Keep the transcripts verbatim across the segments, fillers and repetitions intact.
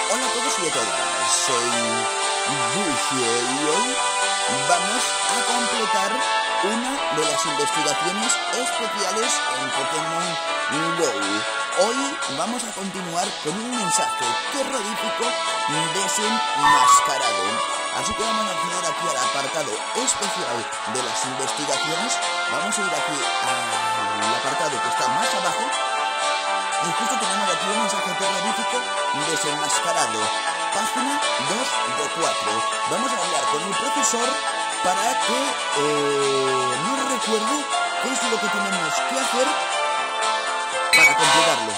Hola a todos y a todas, soy Bucio y hoy vamos a completar una de las investigaciones especiales en Pokémon GO. Hoy vamos a continuar con un mensaje terrorífico desenmascarado. Así que vamos a acceder aquí al apartado especial de las investigaciones. Vamos a ir aquí al apartado que está más abajo. Y justo tenemos aquí un mensaje terrorífico desenmascarado. Página dos de cuatro. Vamos a hablar con el profesor para que eh, nos recuerde qué es lo que tenemos que hacer para completarlo.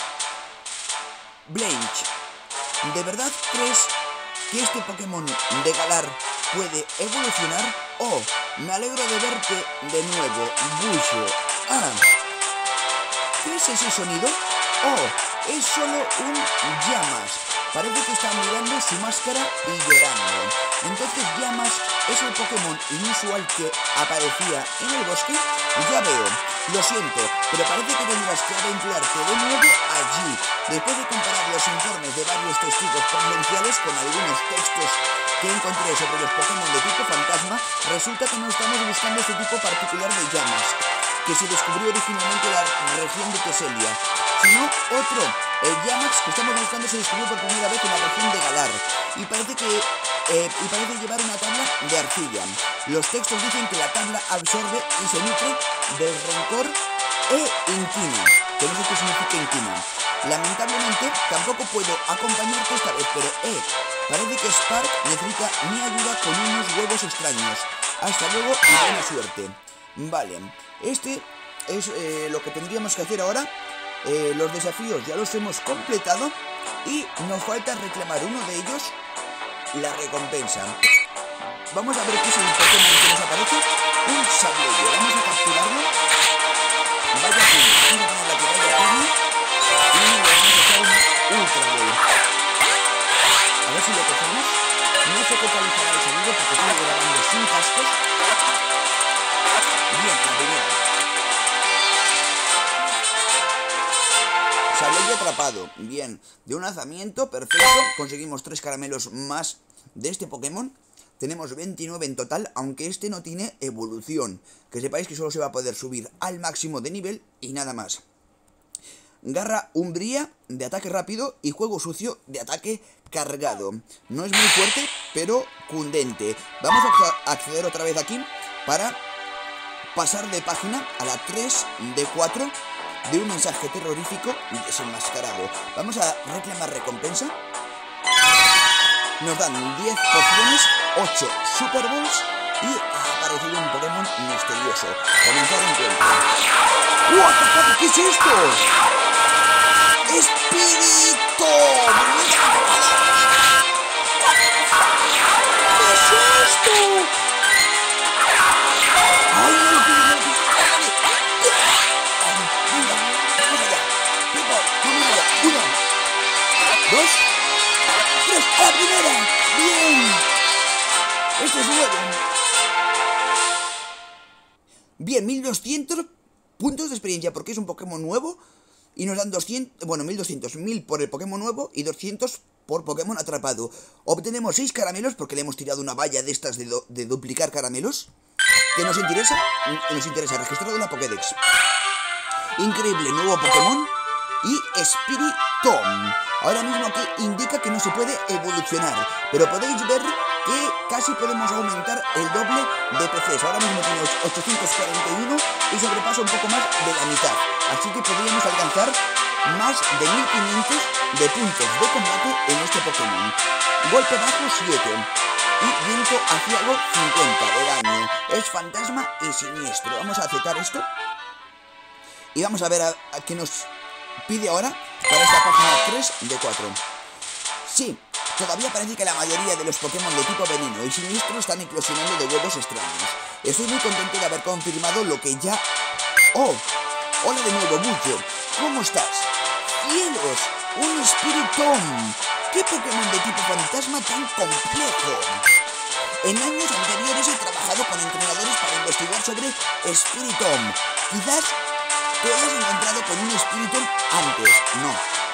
Blanche, ¿de verdad crees que este Pokémon de Galar puede evolucionar? Oh, me alegro de verte de nuevo, Bucio. Ah, ¿qué es ese sonido? Oh, es solo un llamas. Parece que está mirando su máscara y llorando. Entonces llamas es el Pokémon inusual que aparecía en el bosque. Ya veo, lo siento, pero parece que tendrás que aventurarte de nuevo allí. Después de comparar los informes de varios testigos presenciales con algunos textos que encontré sobre los Pokémon de tipo fantasma, resulta que no estamos buscando este tipo particular de llamas, que se descubrió originalmente en la región de Teselia, sino otro. El Llamax que estamos buscando se descubrió por primera vez en la región de Galar y parece que eh, y parece llevar una tabla de arcilla. Los textos dicen que la tabla absorbe y se nutre del rencor e inquina, que no sé qué significa inquina. Lamentablemente tampoco puedo acompañarte esta vez, pero eh, parece que Spark necesita mi ayuda con unos huevos extraños. Hasta luego y buena suerte. Vale, este es eh, lo que tendríamos que hacer ahora. Eh, los desafíos ya los hemos completado y nos falta reclamar uno de ellos, la recompensa. Vamos a ver qué es el Pokémon que nos aparece. Un Sableye. Vamos a capturarlo. Vaya Puma. Vamos a ponerle aquí Vaya Puma y le vamos a echar un Ultra Ball. A ver si lo cogemos. No sé qué calizará el sonido porque estoy grabando sin cascos. Bien, la primera. Sableye atrapado, bien, de un lanzamiento, perfecto, conseguimos tres caramelos más de este Pokémon, tenemos veintinueve en total, aunque este no tiene evolución, que sepáis que solo se va a poder subir al máximo de nivel y nada más. Garra Umbría de ataque rápido y Juego Sucio de ataque cargado, no es muy fuerte, pero cundente. Vamos a acceder otra vez aquí para pasar de página a la tres de cuatro. De un mensaje terrorífico desenmascarado. Vamos a reclamar recompensa. Nos dan diez pociones, ocho Super Balls y ha aparecido un Pokémon misterioso. Comenzar encuentro. ¡What the fuck! ¿Qué es esto? ¡Espíritu! ¿Qué es esto? ¡Ay, no! Dos, tres, ¡a la primera! ¡Bien! Este es nuevo. Bien, mil doscientos puntos de experiencia porque es un Pokémon nuevo y nos dan doscientos, bueno, mil doscientos, mil por el Pokémon nuevo y doscientos por Pokémon atrapado. Obtenemos seis caramelos porque le hemos tirado una valla de estas de, do, de duplicar caramelos. ¿Qué nos interesa? Nos interesa registrado en la Pokédex. Increíble, nuevo Pokémon y Spiritomb. Ahora mismo aquí indica que no se puede evolucionar, pero podéis ver que casi podemos aumentar el doble de P Cs. Ahora mismo tenemos ochocientos cuarenta y uno y sobrepasa un poco más de la mitad. Así que podríamos alcanzar más de mil quinientos de puntos de combate en este Pokémon. Golpe bajo siete y viento aciago cincuenta de daño. Es fantasma y siniestro. Vamos a aceptar esto y vamos a ver a, a qué nos pide ahora para esta página tres de cuatro. Sí, todavía parece que la mayoría de los Pokémon de tipo veneno y siniestro están eclosionando de huevos extraños. Estoy muy contento de haber confirmado lo que ya... ¡Oh! Hola de nuevo, Bucio. ¿Cómo estás? ¡Cielos! ¡Un Spiritomb! ¡Qué Pokémon de tipo fantasma tan complejo! En años anteriores he trabajado con entrenadores para investigar sobre Spiritomb. Quizás te hayas encontrado con un Spiritomb antes, no.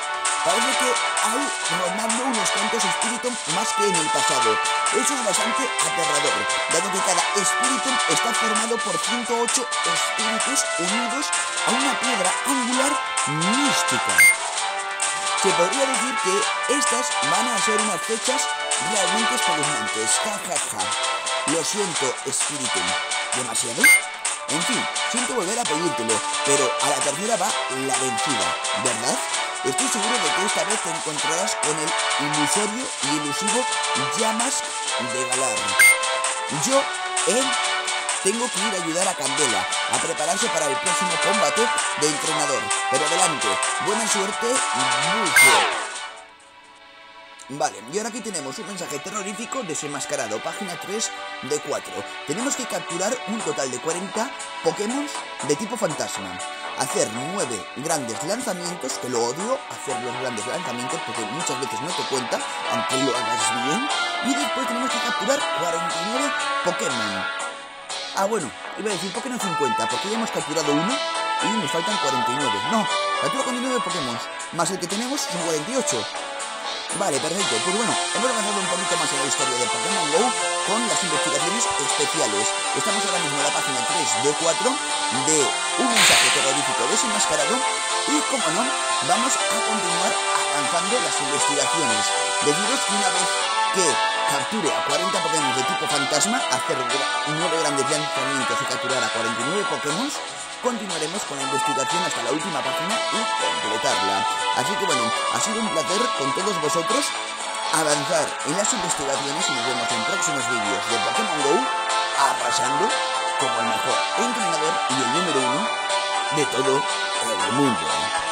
Parece que hay rondando unos cuantos Spiritomb más que en el pasado. Eso es bastante aterrador, dado que cada Spiritomb está formado por ciento ocho espíritus unidos a una piedra angular mística. Se podría decir que estas van a ser unas fechas realmente espeluznantes. Ja, ja, ja. Lo siento, Spiritomb. ¿Demasiado? En fin, siento volver a pedírtelo, pero a la tercera va la vencida, ¿verdad? Estoy seguro de que esta vez te encontrarás con el ilusorio y ilusivo Yamask de Galar. Yo, él, tengo que ir a ayudar a Candela a prepararse para el próximo combate de entrenador. Pero adelante, buena suerte, Bucho. Vale, y ahora aquí tenemos un mensaje terrorífico desenmascarado, página tres de cuatro. Tenemos que capturar un total de cuarenta Pokémon de tipo fantasma. Hacer nueve grandes lanzamientos, que lo odio, hacer los grandes lanzamientos porque muchas veces no te cuenta, aunque lo hagas bien. Y después tenemos que capturar cuarenta y nueve Pokémon. Ah, bueno, iba a decir ¿por qué no cincuenta? Porque ya hemos capturado uno y nos faltan cuarenta y nueve. No, captura cuarenta y nueve Pokémon, más el que tenemos son cuarenta y ocho. Vale, perfecto. Pues bueno, hemos avanzado un poquito más en la historia de Pokémon GO con las investigaciones especiales. Estamos ahora mismo en la página tres de cuatro de un mensaje terrorífico desenmascarado y, como no, vamos a continuar avanzando las investigaciones. Deciros que una vez que capture a cuarenta Pokémon de tipo fantasma, hacer nueve grandes lanzamientos y capturar a cuarenta y nueve Pokémon, continuaremos con la investigación hasta la última página y completarla. Así que bueno, ha sido un placer con todos vosotros avanzar en las investigaciones y nos vemos en próximos vídeos de Pokémon GO arrasando como el mejor entrenador y el número uno de todo el mundo.